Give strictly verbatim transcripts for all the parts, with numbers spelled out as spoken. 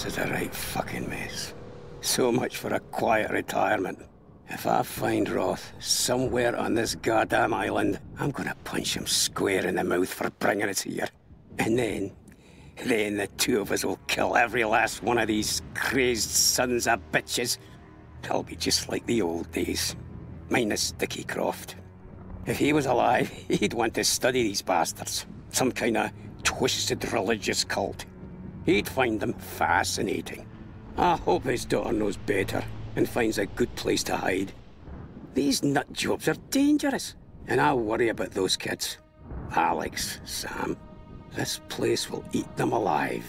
This is a right fucking mess. So much for a quiet retirement. If I find Roth somewhere on this goddamn island, I'm gonna punch him square in the mouth for bringing us here. And then, then the two of us will kill every last one of these crazed sons of bitches. It'll be just like the old days, minus Dickie Croft. If he was alive, he'd want to study these bastards. Some kind of twisted religious cult. He'd find them fascinating. I hope his daughter knows better and finds a good place to hide. These nut jobs are dangerous, and I worry about those kids. Alex, Sam, this place will eat them alive.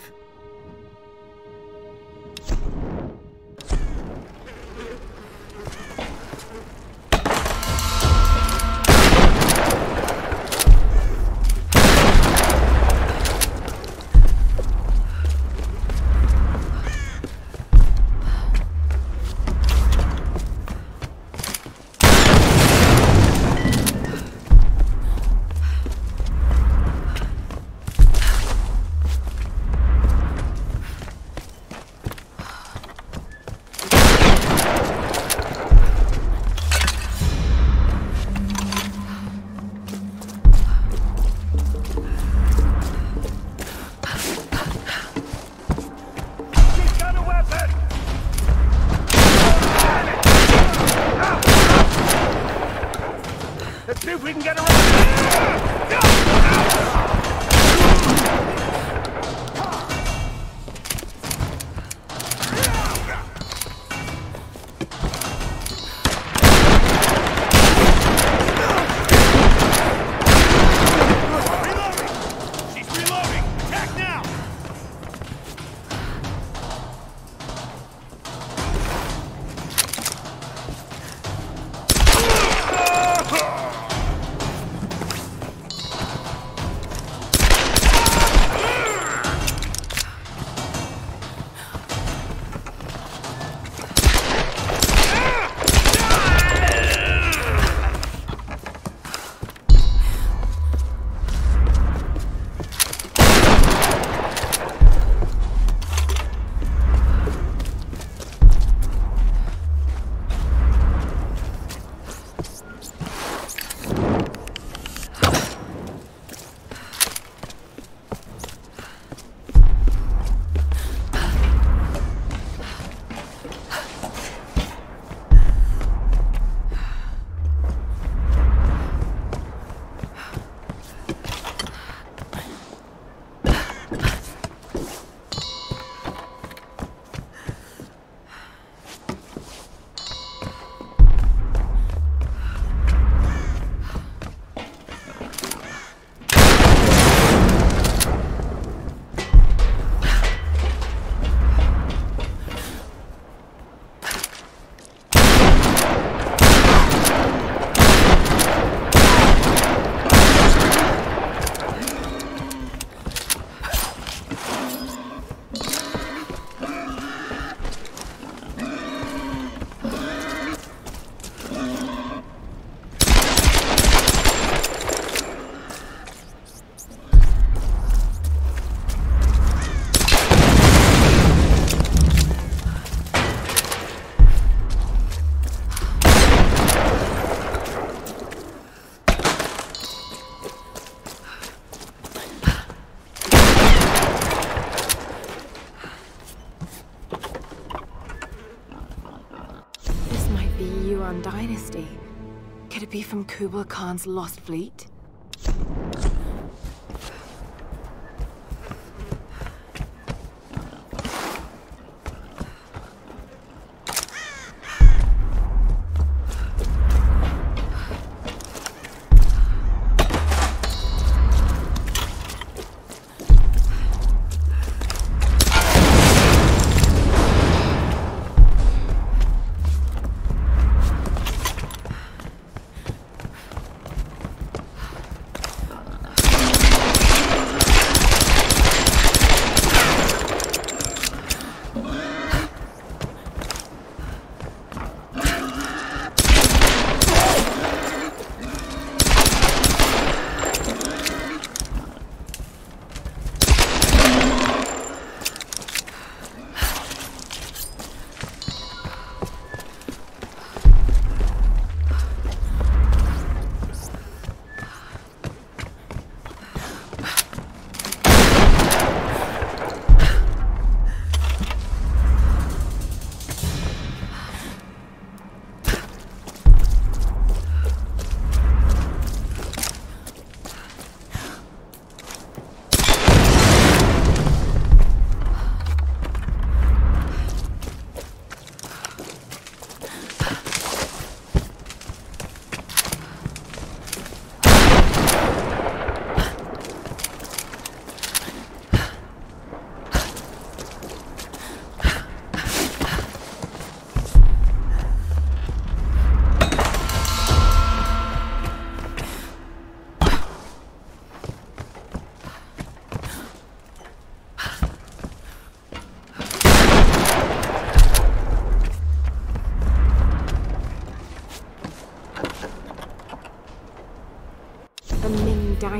Dynasty. Could it be from Kublai Khan's lost fleet?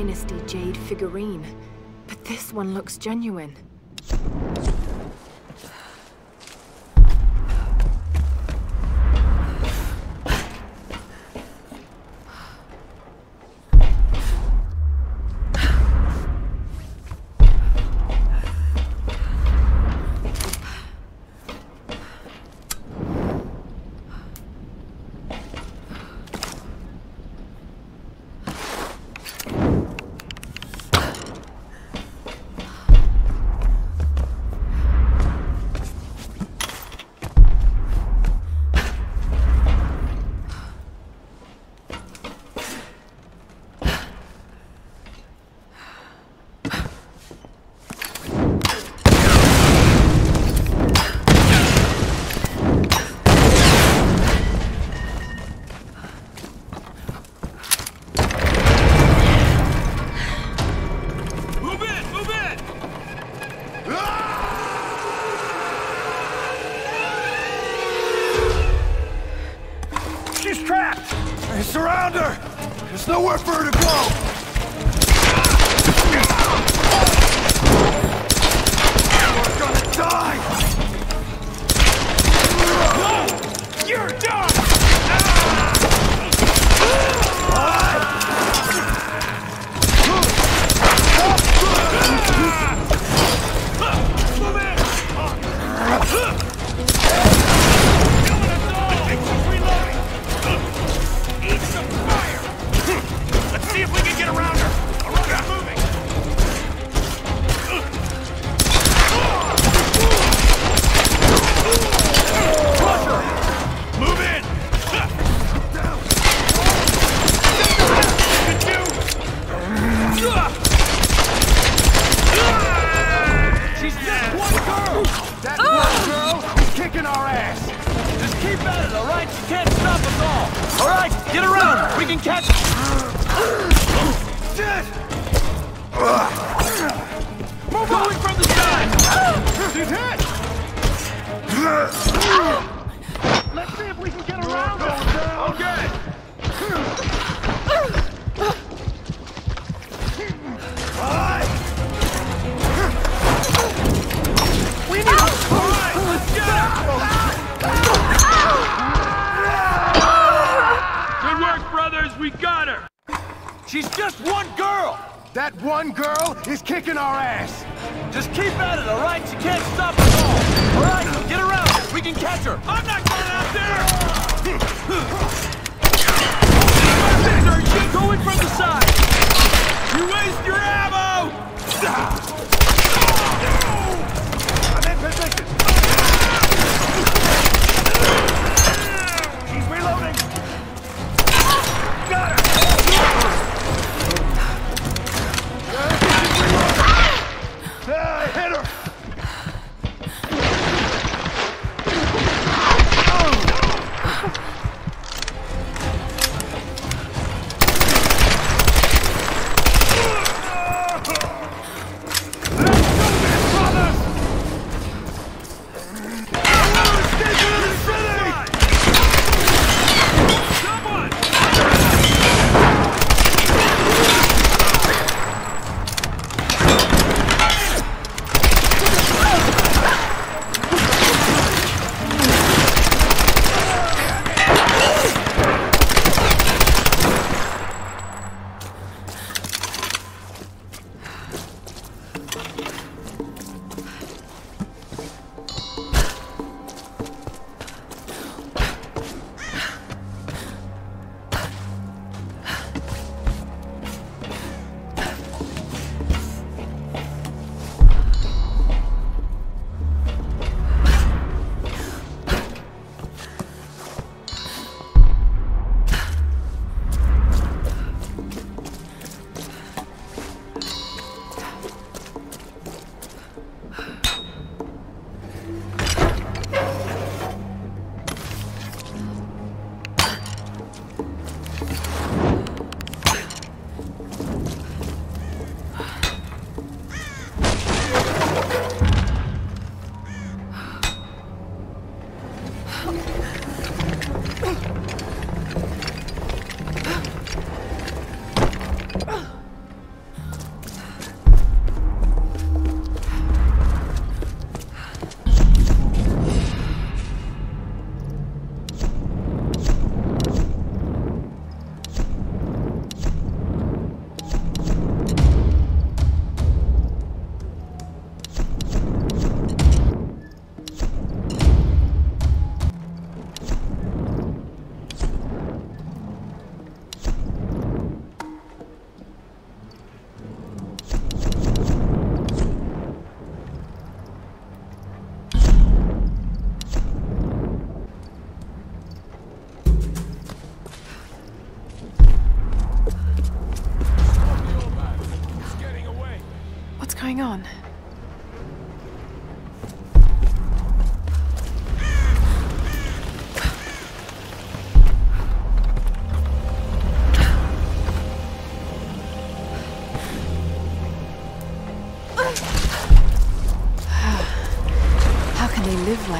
Dynasty jade figurine, but this one looks genuine. Surround her! There's nowhere for her to go! You're gonna die! No! You're done! Move in! Eat some fire! Let's see if we can get around her! All right, I'm moving! Crush her! Move in! Down! She's just one girl! That one girl is kicking our ass! Just keep at it, all right? She can't stop us all! All right, get around her! We can catch her! Shit! Move going from the side! She's hit! Let's see if we can get around her! Okay! We need a fight! Let's get her! Good work, brothers! We got her! She's just one girl! That one girl is kicking our ass! Just keep at it, all right? She can't stop us all! All right, get around her! We can catch her! I'm not going out there! Sir, you going from the side! You waste your ammo! I'm in position! She's reloading! Got her! Uh, hit her!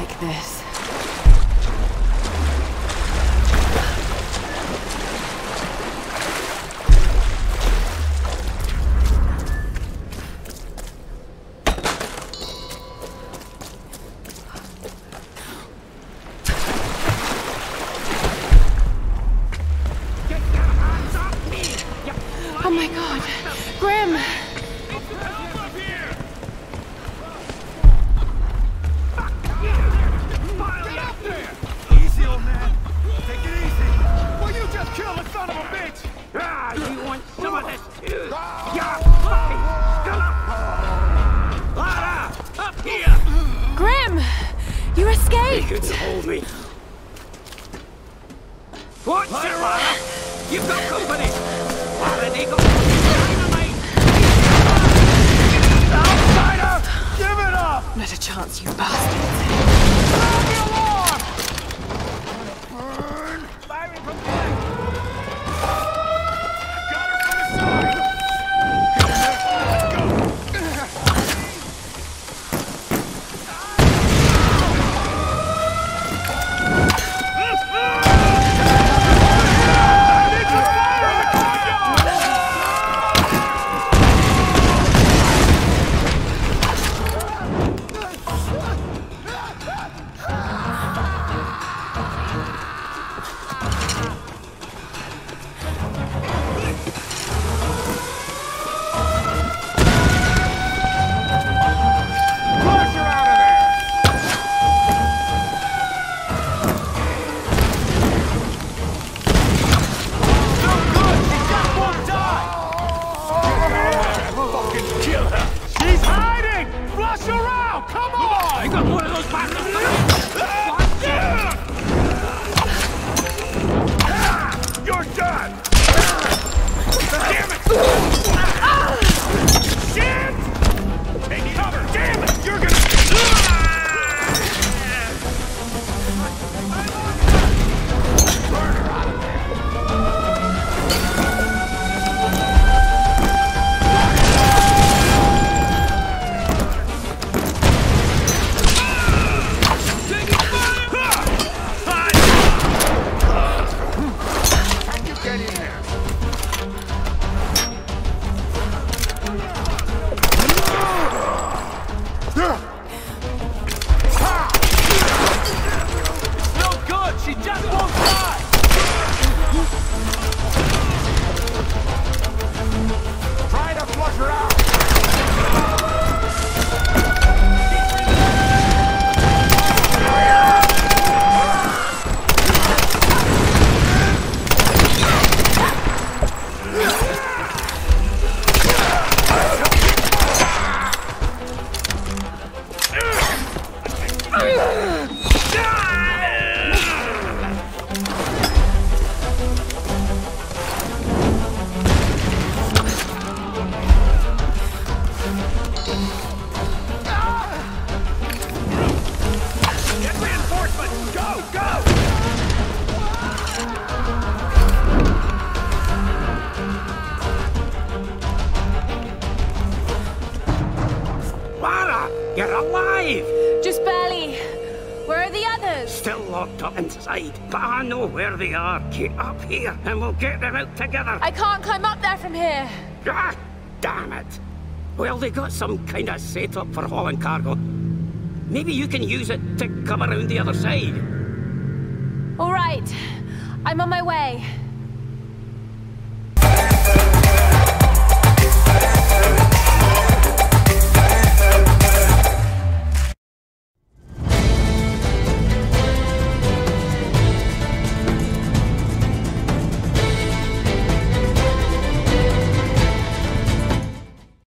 like this. Oh my god! Grim! Easy, old man. Take it easy. Will you just kill the son of a bitch? Ah, you want some of this too? Yeah, Lara, up here! Grim! You They escaped! couldn't hold me. What's it, Lara? You've got company. Lara, they got dynamite. Outsider! Give it up! Not a chance, you bastards. Sound the alarm! Burn! Firing from behind! Got her from the side! Let's go! You're alive! Just barely. Where are the others? Still locked up inside, but I know where they are. Get up here and we'll get them out together. I can't climb up there from here. Ah, damn it. Well, they got some kind of setup for hauling cargo. Maybe you can use it to come around the other side. All right. I'm on my way.